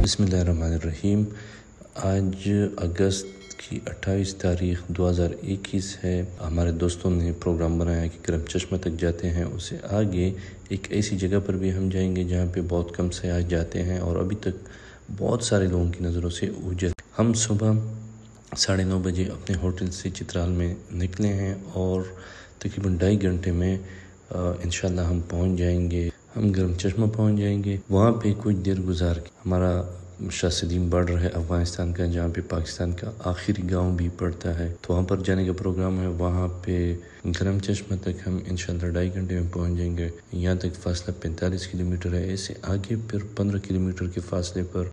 बिस्मिल्लाहिर्रहमानिर्रहीम। आज अगस्त की 28 तारीख 2021 है। हमारे दोस्तों ने प्रोग्राम बनाया कि गरम चश्मा तक जाते हैं। उससे आगे एक ऐसी जगह पर भी हम जाएंगे जहाँ पे बहुत कम सयाह जाते हैं और अभी तक बहुत सारे लोगों की नज़रों से ओझल। हम सुबह 9:30 बजे अपने होटल से चित्राल में निकले हैं और तकरीबन 2.5 घंटे में इंशाल्लाह हम पहुँच जाएंगे। हम गरम चश्मा पहुँच जाएंगे। वहाँ पे कुछ देर गुजार के हमारा शाह सलीम बॉर्डर है अफ़गानिस्तान का, जहाँ पे पाकिस्तान का आखिरी गांव भी पड़ता है, तो वहाँ पर जाने का प्रोग्राम है। वहाँ पे गरम चश्मा तक हम इंशाल्लाह 2.5 घंटे में पहुँच जाएंगे। यहाँ तक फासला 45 किलोमीटर है। ऐसे आगे फिर 15 किलोमीटर के फासले पर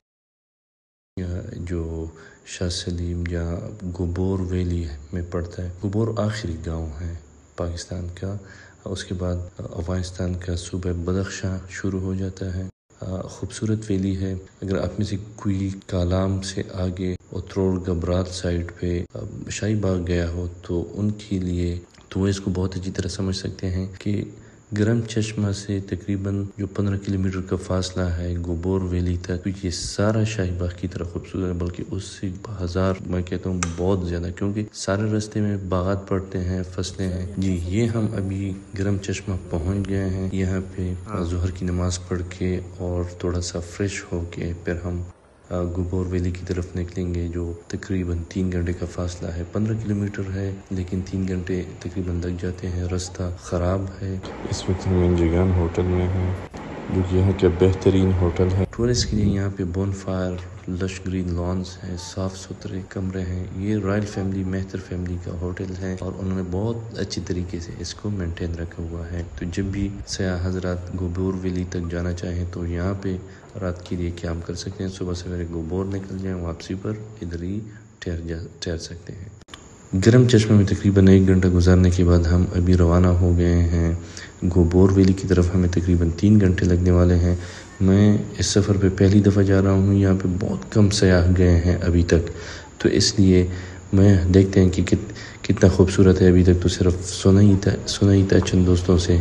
जो शाह सलीम जहाँ गुबोर वैली में पड़ता है, गुबोर आखिरी गाँव है पाकिस्तान का। उसके बाद अफ़गानिस्तान का सूबा बदख्शां शुरू हो जाता है। खूबसूरत वैली है। अगर आप में से कोई कालाम से आगे उतरोड़ गबरात साइड पे शाही बाग गया हो तो उनके लिए तो वो इसको बहुत अच्छी तरह समझ सकते हैं कि गरम चश्मा से तकरीबन जो 15 किलोमीटर का फासला है गुबोर वैली तक, तो ये सारा शाही बाग की तरह खूबसूरत है, बल्कि उससे 1000 मैं कहता हूँ बहुत ज़्यादा, क्योंकि सारे रास्ते में बागात पड़ते हैं, फसलें हैं। जी ये हम अभी गरम चश्मा पहुँच गए हैं। यहाँ पे ज़ोहर की नमाज़ पढ़ के और थोड़ा सा फ्रेश हो के फिर हम गुबोर वैली की तरफ निकलेंगे, जो तकरीबन 3 घंटे का फासला है। 15 किलोमीटर है लेकिन 3 घंटे तकरीबन लग जाते हैं। रास्ता ख़राब है। इस वक्त हम इंजगान होटल में हैं, जो कि यहाँ का बेहतरीन होटल है। टूरिस्ट के लिए यहाँ पे बोनफायर, लश ग्रीन लॉन्स हैं, साफ़ सुथरे कमरे हैं। ये रॉयल फैमिली, मेहतर फैमिली का होटल है और उन्होंने बहुत अच्छी तरीके से इसको मेंटेन रखा हुआ है। तो जब भी सयाह हजरात गुबोर वैली तक जाना चाहें तो यहाँ पे रात के लिए कैंप कर सकते हैं। सुबह सवेरे गुबोर निकल जाएं, वापसी पर इधर ही ठहर सकते हैं। गरम चश्मे में तकरीबन 1 घंटा गुजारने के बाद हम अभी रवाना हो गए हैं गुबोर वैली की तरफ। हमें तकरीबन 3 घंटे लगने वाले हैं। मैं इस सफ़र पे पहली दफ़ा जा रहा हूँ। यहाँ पे बहुत कम सयाह गए हैं अभी तक, तो इसलिए मैं देखते हैं कि कितना खूबसूरत है। अभी तक तो सिर्फ सुना ही था चंद दोस्तों से।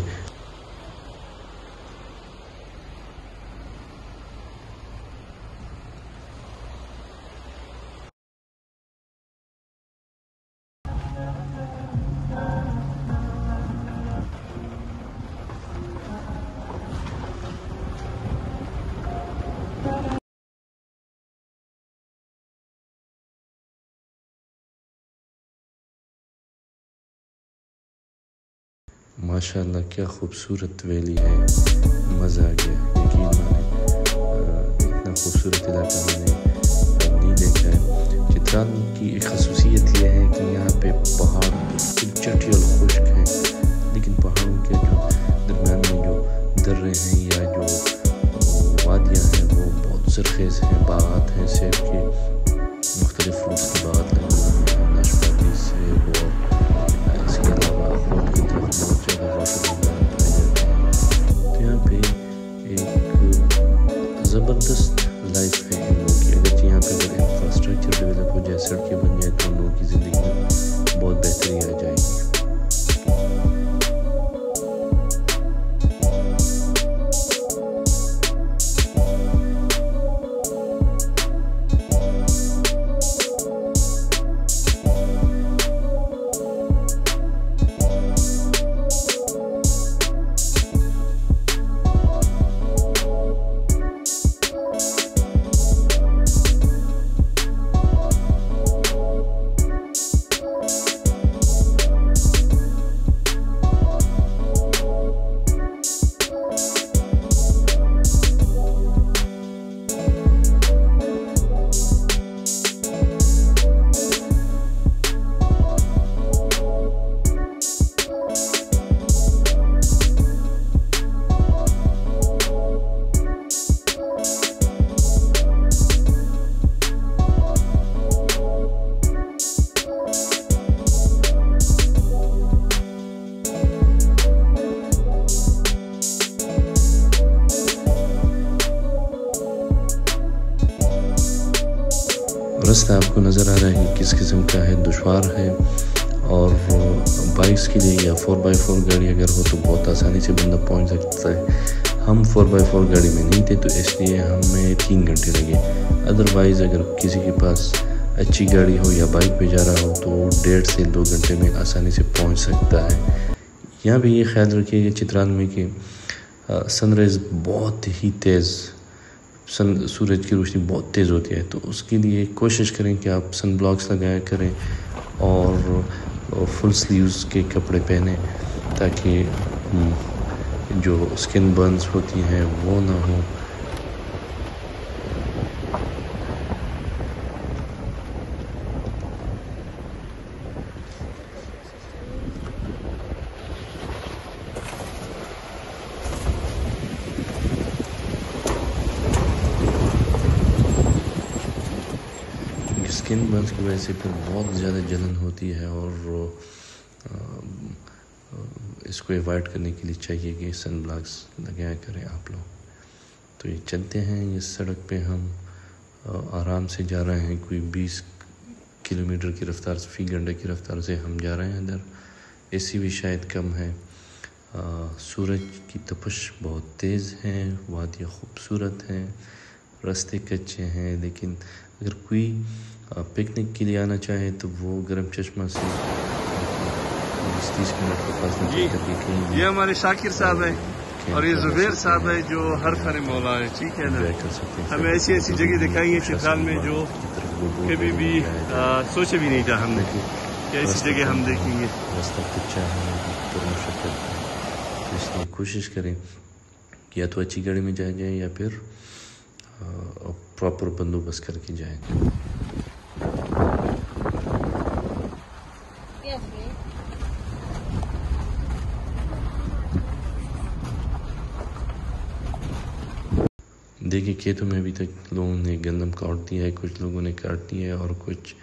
माशाल्लाह क्या खूबसूरत वैली है, मज़ा आ गया। यकीन माने इतना खूबसूरत इलाका मैंने नहीं देखा है। चित्राल की एक खसूसियत यह है कि यहाँ पे पहाड़ बिल्कुल चटी और खुश्क हैं, लेकिन पहाड़ों के जो दरम्यान में जो दर्रे हैं या जो वादियाँ हैं वो बहुत सरखेज़ हैं। बागात हैं, सेब के मुख्तलिफ फ्रूट्स के बागात लगे हुए हैं, नाशपाती, सेब और इसके अलावा अखरोट की तरफ बहुत ज़्यादा रोशनी पाए जाते हैं। तो यहाँ पे एक ज़बरदस्त लाइफ है इन लोगों की। अगर यहाँ पे अगर इंफ्रास्ट्रक्चर डेवलप हो जाए, सड़कें बन जाए, तो उन लोगों की ज़िंदगी में बहुत बेहतरी आ जाएगी। रास्ता आपको नज़र आ रहा है कि किस किस्म का है, दुश्वार है। और बाइक्स के लिए या 4x4 गाड़ी अगर हो तो बहुत आसानी से बंदा पहुंच सकता है। ہم 4x4 گاڑی میں نہیں تھے تو اس لیے ہمیں 3 گھنٹے لگے. ادروائز اگر کسی کے پاس اچھی گاڑی ہو یا بائک پہ جا رہا ہو تو 1.5 سے 2 گھنٹے میں آسانی سے پہنچ سکتا ہے. یہاں بھی یہ خیال رکھیے گا چترال میں کہ سن رائز بہت ہی تیز، سورج کی روشنی بہت تیز ہوتی ہے، تو اس کے لیے کوشش کریں کہ آپ سن بلاکس لگایا کریں اور فل سلیوز کے کپڑے پہنیں تاکہ جو اسکن برنز ہوتی ہیں وہ نہ ہو. اسکن برنز کی وجہ سے پھر بہت زیادہ جلن ہوتی ہے اور اس کو ایوائڈ کرنے کے لیے چاہیے کہ سن بلاکس لگایا کریں آپ لوگ. تو یہ چلتے ہیں اس سڑک پہ، ہم آرام سے جا رہے ہیں، کوئی 20 کلومیٹر کی رفتار سے، فی گھنٹہ کی رفتار سے ہم جا رہے ہیں. ادھر اے سی بھی شاید کم ہے. سورج کی تپش بہت تیز ہے، وادیاں خوبصورت ہیں، راستے کچے ہیں، لیکن اگر کوئی پکنک کے لیے آنا چاہے تو وہ گرم چشمہ سے 30 منٹ کا فاصلہ طے کر کے کہیں یہ ہمارے شاکر صاحب ہیں اور یہ زبیر صاحب ہے جو ہر فن مولا ہے. ٹھیک ہے نا، ہمیں ایسی ایسی جگہ دکھائیں گے چترال میں جو کبھی بھی سوچے بھی نہیں تھا ہم نے کہ ایسی جگہ ہم دیکھیں گے. راستہ کچا ہے، پرمشقت ہے، تو اس لیے کوشش کریں کہ یا تو اچھی گاڑی میں جائے یا پھر پراپر بندوبست کر کے جائیں. دیکھیے کھیتوں میں ابھی تک لوگوں نے گندم کاٹ دیا ہے، کچھ لوگوں نے کاٹ دیا ہے اور کچھ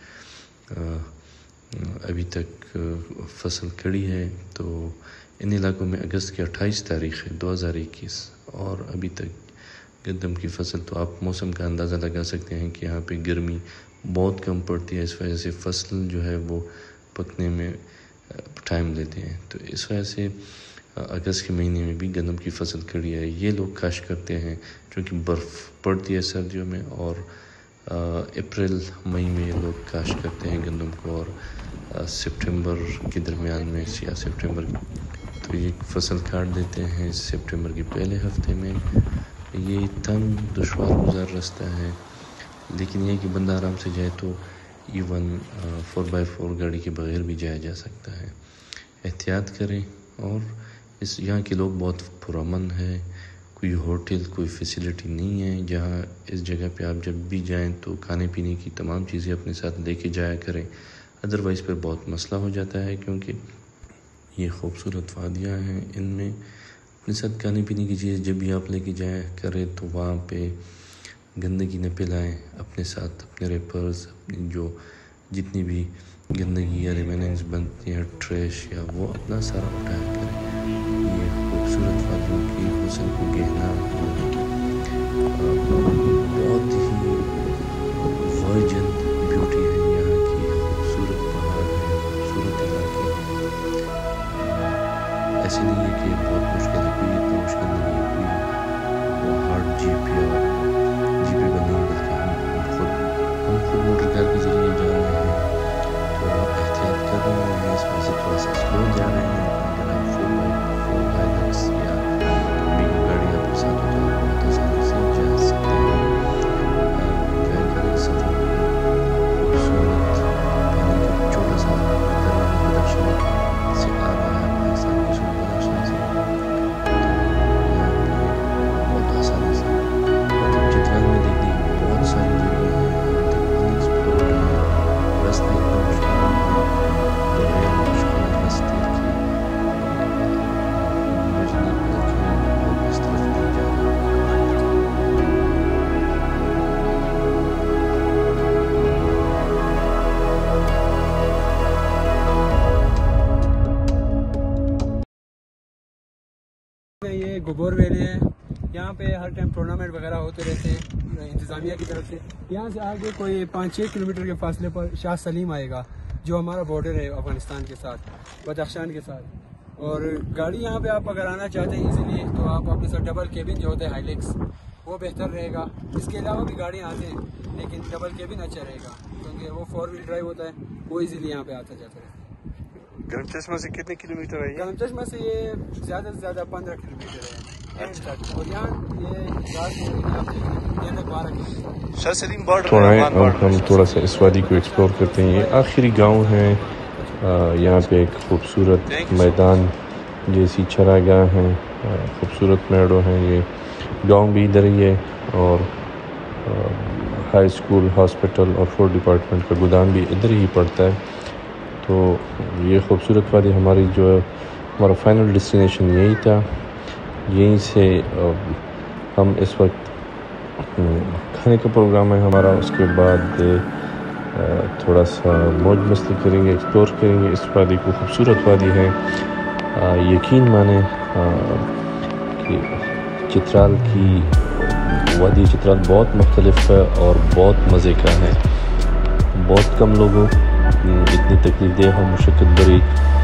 ابھی تک فصل کھڑی ہے. تو ان علاقوں میں اگست کی 28 تاریخ ہے 2021 اور ابھی تک گندم کی فصل، تو آپ موسم کا اندازہ لگا سکتے ہیں کہ یہاں پہ گرمی بہت کم پڑتی ہے، اس وجہ سے فصل جو ہے وہ پکنے میں ٹائم لیتے ہیں. تو اس وجہ سے اگست کے مہینے میں بھی گندم کی فصل کھڑی ہے. یہ لوگ کاشت کرتے ہیں چونکہ برف پڑتی ہے سردیوں میں، اور اپریل مئی میں یہ لوگ کاشت کرتے ہیں گندم کو، اور سپٹمبر کے درمیان میں یا سپٹمبر تو یہ فصل کاٹ دیتے ہیں سپٹمبر کے پہلے ہفتے میں. یہ تنگ دشوار گزار راستہ ہے، لیکن یہ کہ بندہ آرام سے جائے تو ایون 4x4 گاڑی کے بغیر بھی جایا جا سکتا ہے. احتیاط کریں. اور یہاں کے لوگ بہت پرامن ہے، کوئی ہوٹل کوئی فیسیلیٹی نہیں ہے. جہاں اس جگہ پہ آپ جب بھی جائیں تو کھانے پینے کی تمام چیزیں اپنے ساتھ لے کے جایا کریں، ادروائز پھر بہت مسئلہ ہو جاتا ہے کیونکہ یہ خوبصورت وادیاں ہیں. ان میں اپنے ساتھ کھانے پینے کی چیز جب بھی آپ لے کے جایا کریں تو وہاں پہ گندگی نہ پھیلائیں. اپنے ساتھ اپنے ریپرز، اپنی جو جتنی بھی گندگی یا ریمیننگز بنتی ہیں ٹریش یا وہ اپنا سارا اٹھایا کریں. یہ خوبصورت وادیوں کی حسن کو گہنا بہت ہی ورجن بیوٹی ہے یہاں کی. خوبصورت پہاڑ ہے، خوبصورت علاقے. ایسے نہیں ہے کہ بہت مشکل ہے، کوئی اتنا مشکل نہیں ہے، کوئی ہارڈ جیپ یا جی پی پر نہیں، بلکہ ہم خود موٹر کار کے ذریعے جا رہے ہیں تو احتیاط کر رہے ہیں. اس وجہ سے تھوڑا سا سلو جا رہے ہیں. اگر آپ 4x4 ہائلکس یا بگ گاڑی آپ کے ساتھ ہو تو آپ بہت آسانی سے جا سکتے ہیں. انجوائے کریں سفر کو. خوبصورت پانی کا چھوٹا سا دریا بدخشاں سے آ رہا ہے پاکستان کی صوبہ بدخشاں سے، تو یہاں پہ بہت آسانی سے مطلب چترال میں دیکھنے کی بہت ساری جگہ ہیں ابھی تک انیکسپلورڈ ہیں. راستے اتنے مشکل نہیں ہیں، بغیر مشکل راستے کی مجنب رکھیں اور اس طرف نہیں جانا. یہ گبور ویلی ہے، یہاں پہ ہر ٹائم ٹورنامنٹ وغیرہ ہوتے رہتے ہیں انتظامیہ کی طرف سے. یہاں سے آگے کوئی 5-6 کلومیٹر کے فاصلے پر شاہ سلیم آئے گا جو ہمارا بارڈر ہے افغانستان کے ساتھ، بدخشان کے ساتھ. اور گاڑی یہاں پہ آپ اگر آنا چاہتے ہیں ایزیلی تو آپ اپنے ساتھ ڈبل کیبن جو ہوتا ہے ہائیلیکس وہ بہتر رہے گا. اس کے علاوہ بھی گاڑیاں آتے ہیں لیکن ڈبل کیبن اچھا رہے گا کیونکہ وہ 4 ویل ڈرائیو ہوتا ہے, وہ ایزیلی یہاں پہ آتا جاتا ہے. گرم چشمہ سے کتنے کلومیٹر ہے؟ گرم چشمہ سے یہ زیادہ سے زیادہ 15 کلومیٹر ہے اور یہاں ہم تھوڑا سا اس وادی کو ایکسپلور کرتے ہیں. یہ آخری گاؤں ہے, یہاں پہ ایک خوبصورت میدان جیسی چراگاہ ہیں, خوبصورت میڑو ہیں. یہ گاؤں بھی ادھر ہی ہے اور ہائی اسکول, ہاسپٹل اور فوڈ ڈپارٹمنٹ کا گودام بھی ادھر ہی پڑتا ہے. تو یہ خوبصورت وادی ہماری جو ہے ہمارا فائنل ڈیسٹینیشن یہی تھا. یہیں سے ہم اس وقت کھانے کا پروگرام ہے ہمارا, اس کے بعد تھوڑا سا موج مستی کریں گے, ایکسپلور کریں گے اس وادی کو. خوبصورت وادی ہے, یقین مانیں کہ چترال کی وادی چترال بہت مختلف ہے اور بہت مزے کا ہے. بہت کم لوگوں اتنی تکلیف دہ اور مشقت بری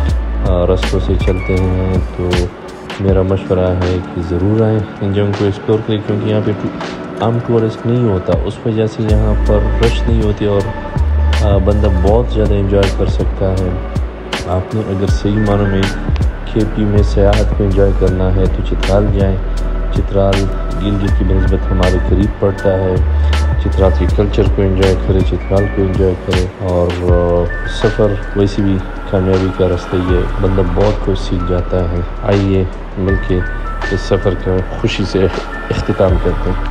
رستوں سے چلتے ہیں, تو میرا مشورہ ہے کہ ضرور آئیں ان جگہوں کو ایکسپلور کریں, کیونکہ یہاں پہ عام ٹورسٹ نہیں ہوتا, اس وجہ سے یہاں پر رش نہیں ہوتی اور بندہ بہت زیادہ انجوائے کر سکتا ہے. آپ نے اگر صحیح معنوں میں KP میں سیاحت کو انجوائے کرنا ہے تو چترال جائیں. چترال گلگت کی بنسبت ہمارے قریب پڑتا ہے. چترال کے کلچر کو انجوائے کرے, چترال کو انجوائے کرے, اور سفر ویسے بھی کامیابی کا راستہ یہ بندہ بہت کچھ سیکھ جاتا ہے. آئیے مل کے اس سفر کا خوشی سے اختتام کرتے ہیں.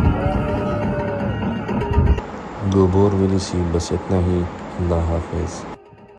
گوبور ویلی سی بس اتنا ہی. اللہ حافظ.